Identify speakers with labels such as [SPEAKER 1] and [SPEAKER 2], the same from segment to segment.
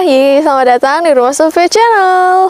[SPEAKER 1] Bismillahirrahmanirrahim. Selamat datang di Rumah Sofia Channel.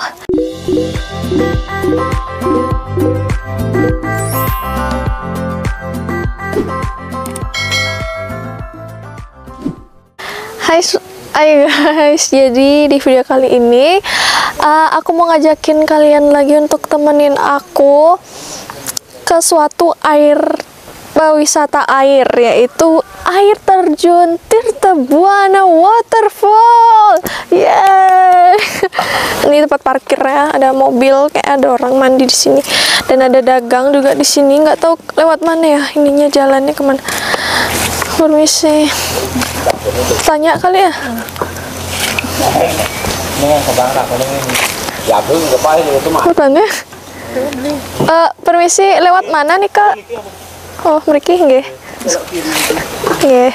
[SPEAKER 1] Hai guys, jadi di video kali ini aku mau ngajakin kalian lagi untuk temenin aku ke suatu wisata air, yaitu air terjun Tirta Buana Waterfall. Yeay. Ini tempat parkirnya, ada mobil, kayak ada orang mandi di sini, dan ada dagang juga di sini. Nggak tahu lewat mana ya ininya, jalannya kemana. Permisi, tanya kali ya. Tanya. Permisi, lewat mana nih Kak? Oh, mriki nggih. Nggih.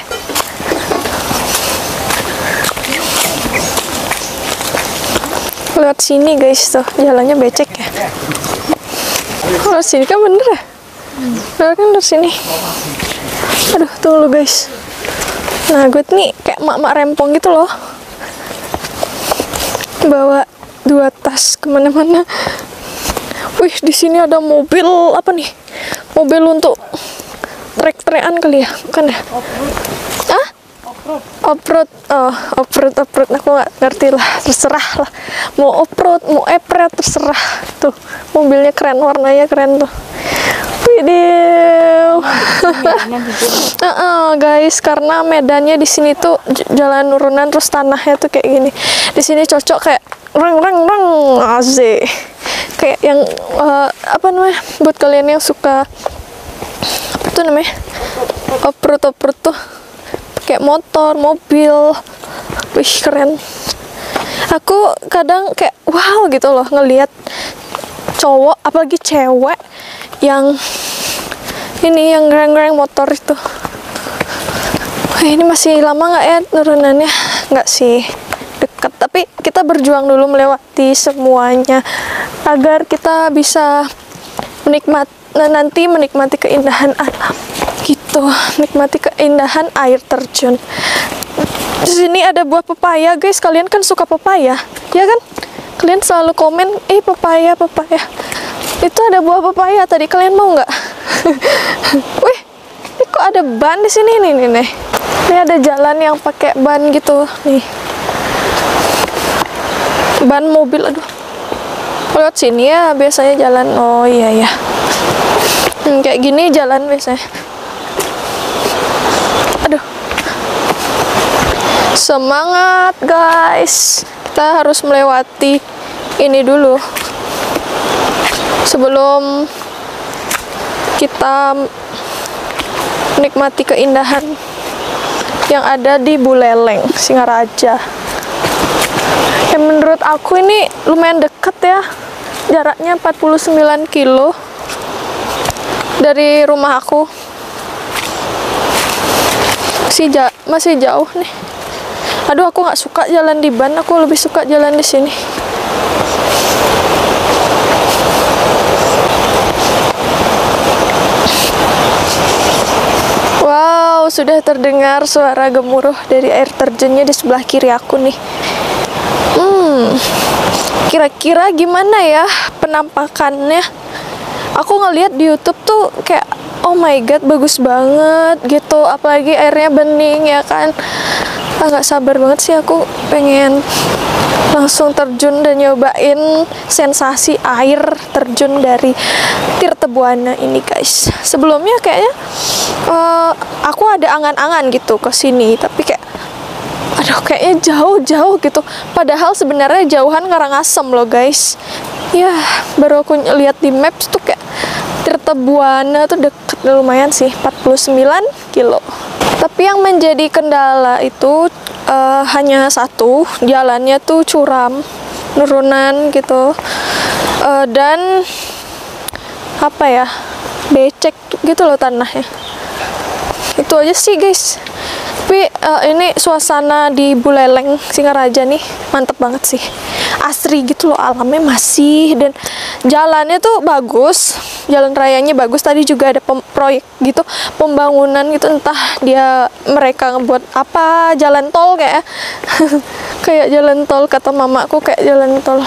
[SPEAKER 1] Lewat sini guys, tuh jalannya becek ya. Lewat sini kan bener ya? Lewat kan dari sini. Aduh, tunggu guys. Nah, gue nih kayak mak-mak rempong gitu loh. Bawa 2 tas kemana-mana. Wih, di sini ada mobil apa nih? Mobil untuk trek-trekan kali ya, bukan ya? Ah? Off-road. Oh, off-road. Aku nggak ngerti lah, terserah lah. Mau off-road, mau epret, terserah. Tuh, mobilnya keren, warnanya keren tuh. Video. Guys, karena medannya di sini tuh jalan nurunan, terus tanahnya tuh kayak gini. Di sini cocok kayak rang asik. Kayak yang apa namanya, buat kalian yang suka apa tuh namanya, off-road tuh kayak motor, mobil. Wih, keren. Aku kadang kayak wow gitu loh ngelihat cowok, apalagi cewek yang ini, yang gereng-gereng motor itu. Wah, ini masih lama nggak ya turunannya? Nggak sih, dekat. Tapi kita berjuang dulu melewati semuanya agar kita bisa menikmati keindahan alam gitu, menikmati keindahan air terjun. Di sini ada buah pepaya guys. Kalian kan suka pepaya ya kan? Kalian selalu komen pepaya. Itu ada buah pepaya tadi, kalian mau nggak? Wih, ini kok ada ban di sini nih. Ini ada jalan yang pakai ban gitu nih, ban mobil. Aduh, lewat sini ya biasanya jalan. Oh iya ya, kayak gini jalan biasanya. Aduh, semangat guys, kita harus melewati ini dulu sebelum kita menikmati keindahan yang ada di Buleleng, Singaraja. Yang menurut aku ini lumayan deket ya, jaraknya 49 kilo dari rumah aku. Masih jauh nih. Aduh, aku nggak suka jalan di ban, aku lebih suka jalan di sini. Wow, sudah terdengar suara gemuruh dari air terjunnya di sebelah kiri aku nih. Kira-kira gimana ya penampakannya? Aku ngeliat di YouTube tuh kayak oh my god, bagus banget gitu, apalagi airnya bening ya kan. Nggak sabar banget sih aku pengen langsung terjun dan nyobain sensasi air terjun dari Tirta Buana ini guys. Sebelumnya kayaknya aku ada angan-angan gitu ke sini, tapi kayak aduh, kayaknya jauh gitu. Padahal sebenarnya jauhan Karangasem loh guys. Ya, baru aku lihat di maps tuh kayak Tirta Buana tuh deket, lumayan sih, 49 kilo. Tapi yang menjadi kendala itu hanya satu, jalannya tuh curam, nurunan gitu, dan apa ya, becek gitu loh tanahnya. Itu aja sih guys. Tapi ini suasana di Buleleng Singaraja nih mantep banget sih, asri gitu loh, alamnya masih, dan jalannya tuh bagus, jalan rayanya bagus. Tadi juga ada proyek gitu, pembangunan gitu, entah dia mereka ngebuat apa, jalan tol kayak kayak jalan tol, kata mamaku kayak jalan tol.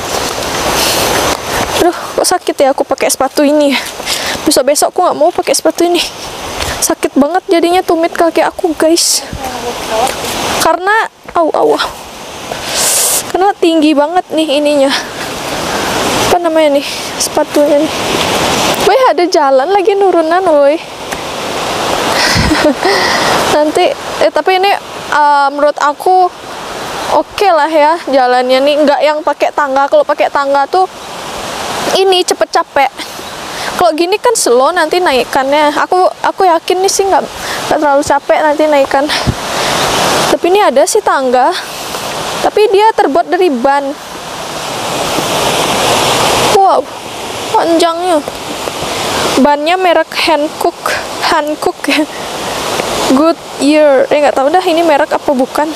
[SPEAKER 1] Aduh, kok sakit ya aku pakai sepatu ini ya. Besok-besok aku nggak mau pakai sepatu ini, sakit banget jadinya tumit kaki aku guys, karena karena tinggi banget nih ininya, apa namanya nih, sepatunya nih. Wih, ada jalan lagi nurunan woi. Nanti tapi ini menurut aku oke lah ya jalannya nih, nggak yang pakai tangga. Kalau pakai tangga tuh ini cepet capek. Kalau gini kan slow nanti naikannya. Aku yakin nih sih nggak terlalu capek nanti naikan. Tapi ini ada sih tangga, tapi dia terbuat dari ban. Wow, panjangnya. Bannya merek Hankook ya. Goodyear. Nggak tahu dah ini merek apa bukan.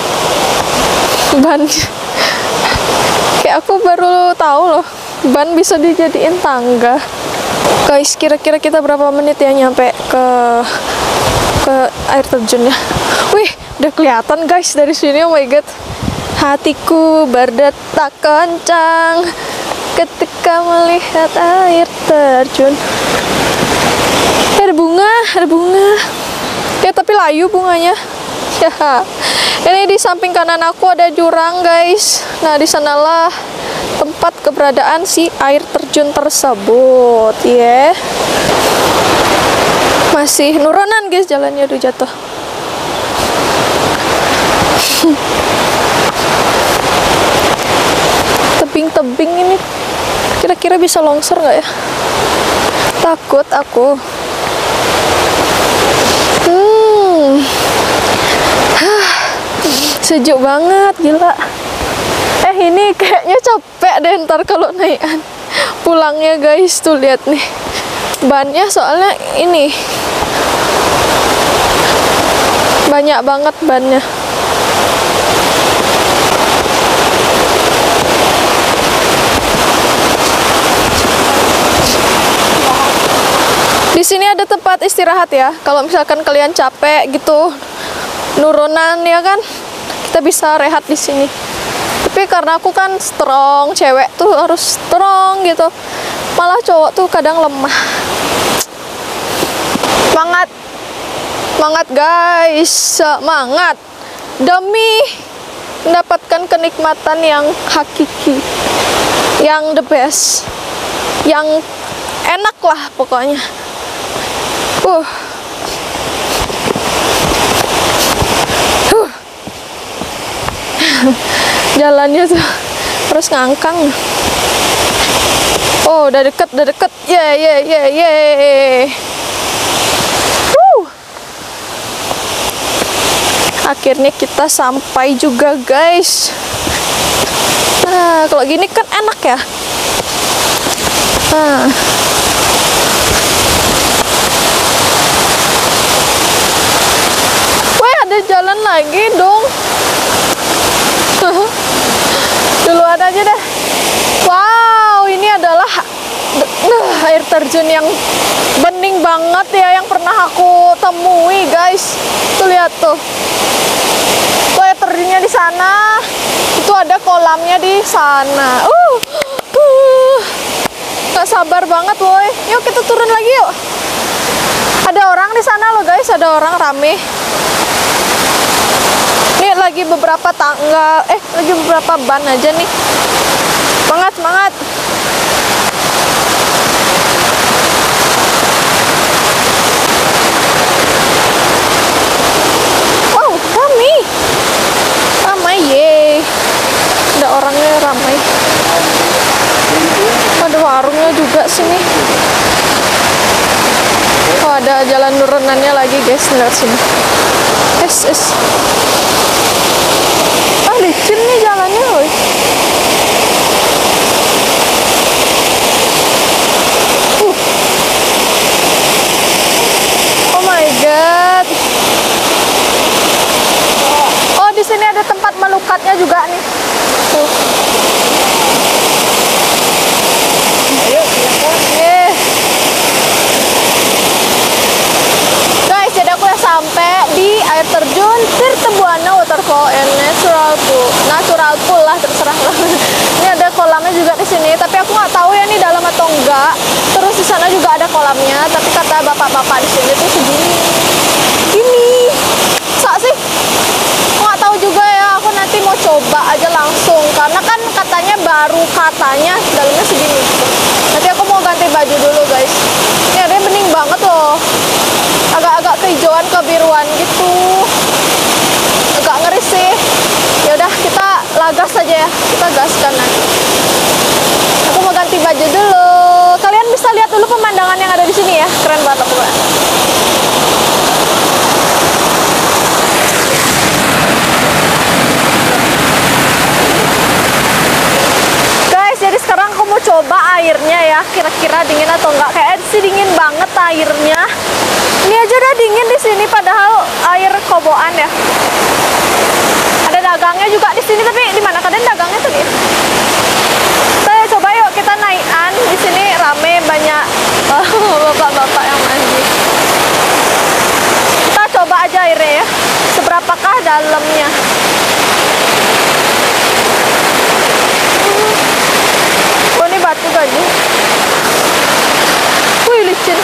[SPEAKER 1] Ban. Kayak aku baru tahu loh, ban bisa dijadiin tangga. Guys, kira-kira kita berapa menit ya nyampe ke air terjunnya? Wih, udah kelihatan guys dari sini. Oh my god, hatiku berdetak kencang ketika melihat air terjun. Ada bunga ya, tapi layu bunganya ya. Ini di samping kanan aku ada jurang guys. Nah, di sanalah tempat keberadaan si air terjun tersebut ya. Masih nurunan guys jalannya, aduh jatuh. Tebing-tebing ini kira-kira bisa longsor nggak ya? Takut aku. Sejuk banget, gila. Ini kayaknya capek deh ntar kalau naikan pulangnya guys. Tuh lihat nih bannya, soalnya ini banyak banget bannya. Di sini ada tempat istirahat ya, kalau misalkan kalian capek gitu nurunan ya kan, kita bisa rehat di sini. Tapi karena aku kan strong, cewek tuh harus strong gitu, malah cowok tuh kadang lemah. Semangat guys, semangat demi mendapatkan kenikmatan yang hakiki, yang the best, yang enak lah pokoknya. Jalannya tuh terus ngangkang. Oh, udah deket. Ye. Akhirnya kita sampai juga guys. Nah, kalau gini kan enak ya. Wih, ada jalan lagi dong. Duluan aja deh. Wow, ini adalah air terjun yang bening banget ya, yang pernah aku temui guys. Tuh lihat tuh. Tuh air terjunnya di sana. Itu ada kolamnya di sana. Gak sabar banget woi. Yuk kita turun lagi yuk. Ada orang di sana loh guys, ada orang rame. Ini lagi beberapa tangga, lagi beberapa ban aja nih. Semangat. Wow, ramai ye. Ada orangnya ramai. Ada warungnya juga sini. Oh, ada jalan turunannya lagi guys, lihat sini. Licin nih jalannya woy. Oh my god. di sini, tapi aku nggak tahu ya nih dalam atau enggak. Terus di sana juga ada kolamnya, tapi kata bapak-bapak di sini tuh segini. Gini, sak sih? Nggak tahu juga ya. Aku nanti mau coba aja langsung, karena kan katanya baru katanya dalamnya segini. Nanti aku mau ganti baju dulu guys. Ini ada bening banget loh, agak-agak kehijauan kebiruan gitu. Agak ngeri sih. Ya udah kita lagas aja ya, kita gaskan nanti. Aku mau ganti baju dulu. Kalian bisa lihat dulu pemandangan yang ada di sini ya, keren banget aku. Guys, jadi sekarang aku mau coba airnya ya, kira-kira dingin atau enggak. Kayak sih dingin banget airnya. Ini aja udah dingin di sini, padahal air koboan ya. Ada dagangnya juga di sini, tapi di mana kalian dagangnya tadi? Saya coba yuk kita naikan. Di sini rame, banyak bapak-bapak yang mandi. Kita coba aja airnya ya. Seberapakah dalamnya? Oh, ini batu baju. Wih, licin.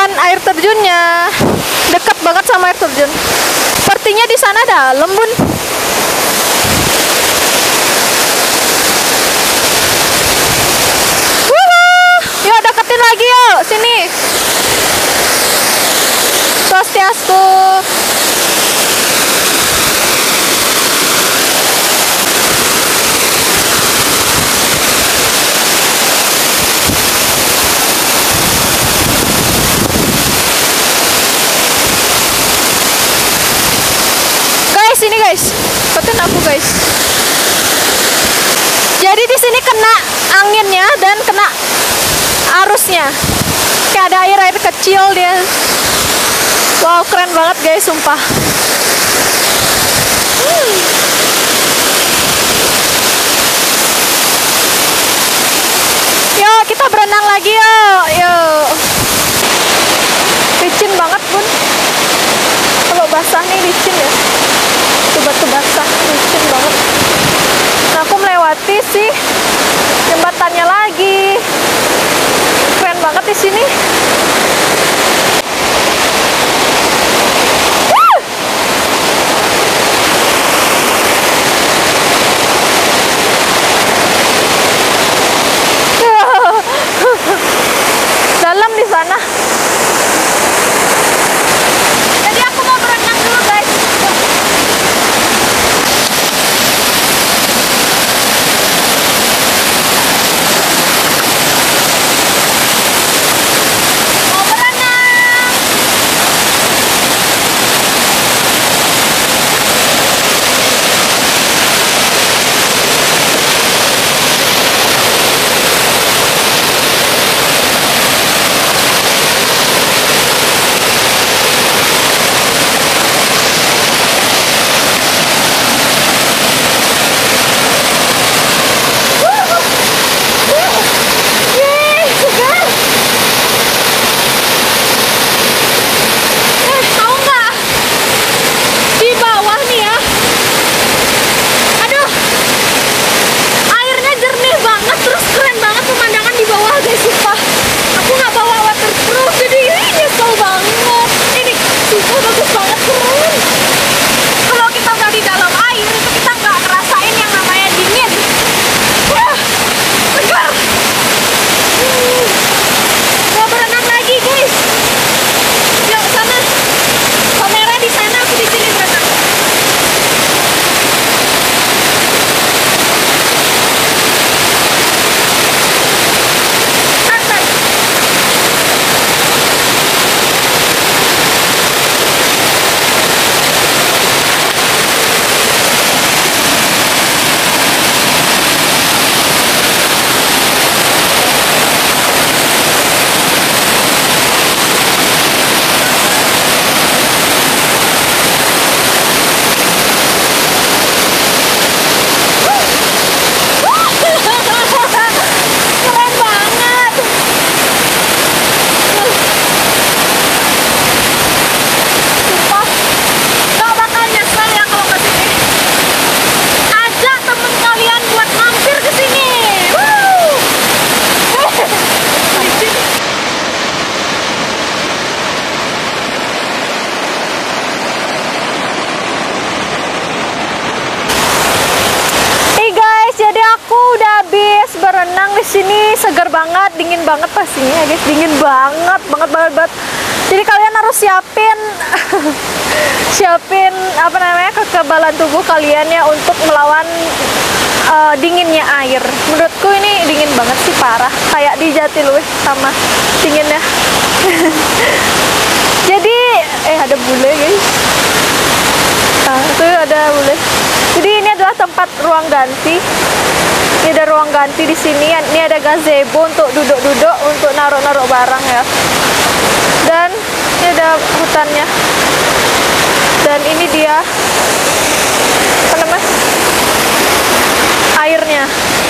[SPEAKER 1] kelihatan air terjunnya. Dekat banget sama air terjun. Sepertinya di sana dalam, Bun. Yuk deketin lagi yuk, sini. Swastiastu. Guys, ini guys, ikutin aku guys. Jadi di sini kena anginnya dan kena arusnya. Kayak ada air kecil dia. Wow, keren banget guys, sumpah. Yuk, kita berenang lagi yuk. Yuk. Licin banget, Bun. Kalau basah nih licin ya. Batu basah, licin banget. Nah, aku melewati sih jembatannya lagi. Keren banget di sini. Dalam di sana. Jadi aku mau berenang dulu, guys. Mau berenang. Yeay, segar. Tahu nggak? Di bawah nih ya. Aduh. Airnya jernih banget, terus keren banget pemandangan di bawah guys, sumpah. Aku nggak bawa waterproof, jadi nyesel banget. Ini sumpah bagus banget, keren. Kalau kita udah di dalam air, itu kita nggak ngerasain yang namanya dingin. Wah, segar. Mau berenang lagi guys. Yuk sana. Kamera di sana, aku di sini berenang. Santai. Keren banget. Sumpah, gak bakal nyesel ya kalau ke sini. Ajak temen kalian buat mampir ke sini. Woo! Licin. Hey guys, jadi aku udah habis berenang di sini, segar banget, dingin banget pastinya guys, dingin banget, banget. Jadi kalian harus siapin apa namanya kekebalan tubuh kalian ya untuk melawan dinginnya air. Menurutku ini dingin banget sih, parah, kayak di Jatiluwih sama dinginnya. Jadi ada bule guys. Nah, itu ada bule. Jadi ini adalah tempat ruang ganti. Ini ada ruang ganti di sini. Ini ada gazebo untuk duduk-duduk, untuk naruh-naruh barang ya. Dan ini ada hutannya. Dan ini dia apa namanya? Airnya.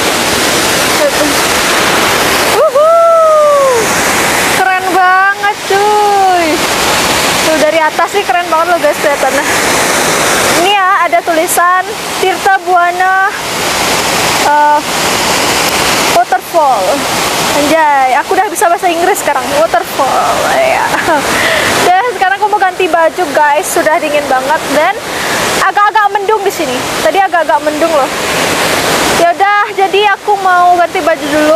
[SPEAKER 1] Keren banget cuy. Tuh dari atas sih keren banget loh guys kelihatannya. Ini ya ada tulisan Tirta Buana Waterfall. Anjay, aku udah bisa bahasa Inggris sekarang. Waterfall ya. baju guys, sudah dingin banget dan agak-agak mendung di sini. Tadi agak-agak mendung loh. Ya udah, jadi aku mau ganti baju dulu